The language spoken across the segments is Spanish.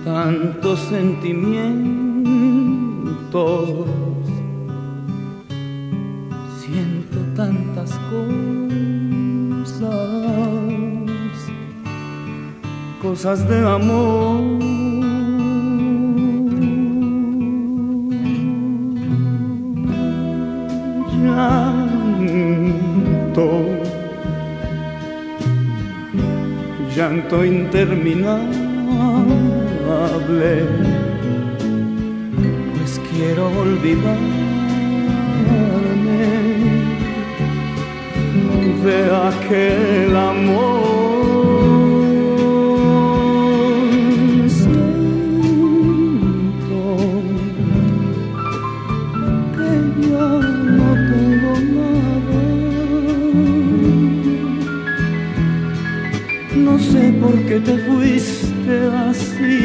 tantos sentimientos, siento tantas cosas de amor. Llanto interminable, pues quiero olvidarme de aquel amor. Siento que ya no tengo nada. No sé por qué te fuiste así,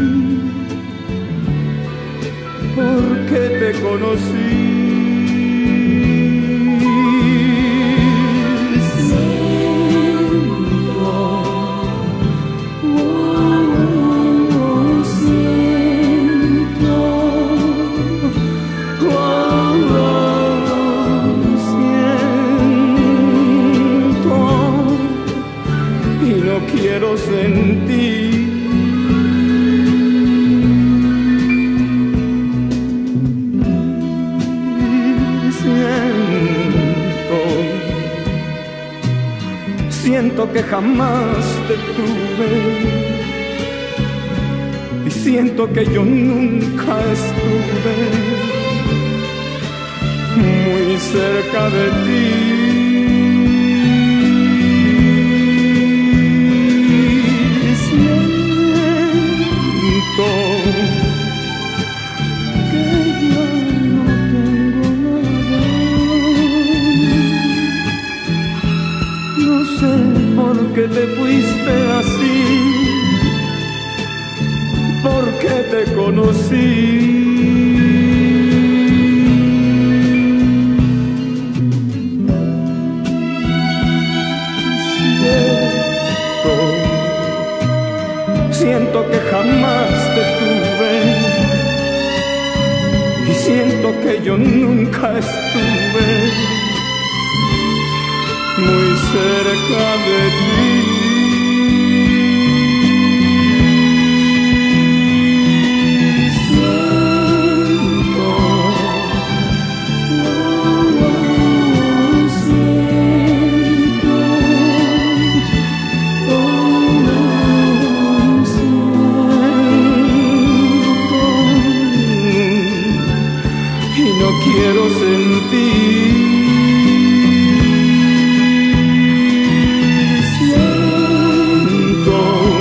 porque te conocí. Quiero sentir, siento que jamás te tuve, y siento que yo nunca estuve muy cerca de ti. Que ya no tengo nada. No sé por qué te fuiste así, porque te conocí. Siento que jamás te tuve, y siento que yo nunca estuve muy cerca de ti. Quiero sentir, siento,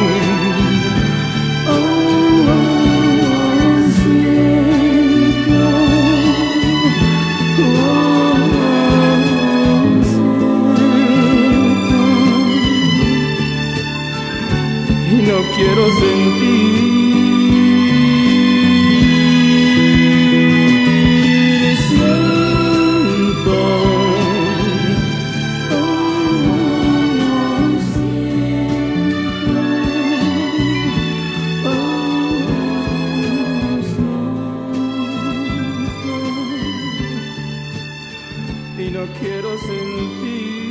siento, siento, y no quiero sentir. Y no quiero sentir.